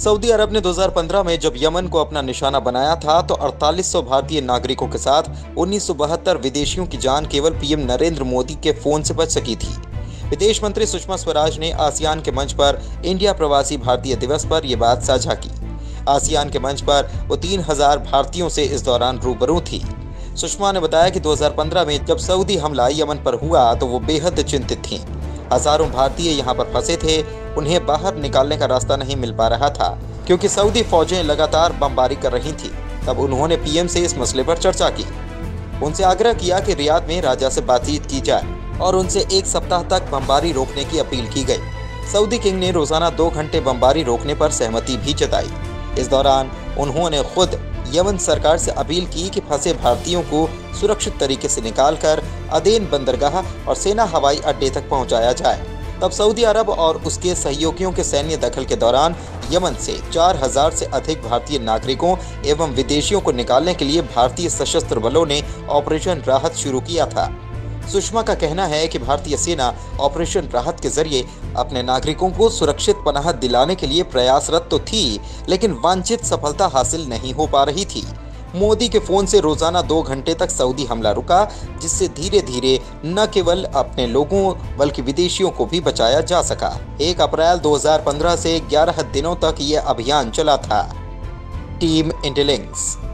Saudi अरब ने 2015 में जब यमन को अपना निशाना बनाया था तो 4800 भारतीय नागरिकों के साथ 1972 विदेशियों की जान केवल पीएम नरेंद्र मोदी के फोन से बच सकी थी। विदेश मंत्री सुषमा स्वराज ने आसियान के मंच पर इंडिया प्रवासी भारतीय दिवस पर यह बात साझा की। आसियान के मंच पर वो 3000 भारतीयों से इस दौरान रूबरू थी। सुषमा ने बताया कि 2015 में जब सऊदी हमला यमन पर हुआ तो वो बेहद चिंतित थीं। हजारों भारतीय यहाँ पर फंसे थे, उन्हें बाहर निकालने का रास्ता नहीं मिल पा रहा था क्योंकि सऊदी फौजें लगातार बमबारी कर रही थी। तब उन्होंने पीएम से इस मसले पर चर्चा की। उनसे आग्रह किया कि रियाद में राजा से बातचीत की जाए और उनसे 1 सप्ताह तक बमबारी रोकने की अपील की गई। सऊदी किंग ने रोजाना 2 घंटे बमबारी रोकने पर सहमति भी जताई। इस दौरान उन्होंने खुद यमन सरकार से अपील की कि फंसे भारतीयों को सुरक्षित तरीके से निकालकर अदेन बंदरगाह और सेना हवाई अड्डे तक पहुंचाया जाए। तब सऊदी अरब और उसके सहयोगियों के सैन्य दखल के दौरान यमन से 4000 से अधिक भारतीय नागरिकों एवं विदेशियों को निकालने के लिए भारतीय सशस्त्र बलों ने ऑपरेशन राहत शुरू किया था। सुषमा का कहना है कि भारतीय सेना ऑपरेशन राहत के जरिए अपने नागरिकों को सुरक्षित पनाह दिलाने के लिए प्रयासरत तो थी, लेकिन वांछित सफलता हासिल नहीं हो पा रही थी। मोदी के फोन से रोजाना 2 घंटे तक सऊदी हमला रुका, जिससे धीरे धीरे न केवल अपने लोगों बल्कि विदेशियों को भी बचाया जा सका। 1 अप्रैल 2015 से 11 दिनों तक यह अभियान चला था। टीम इंडिलिंक्स।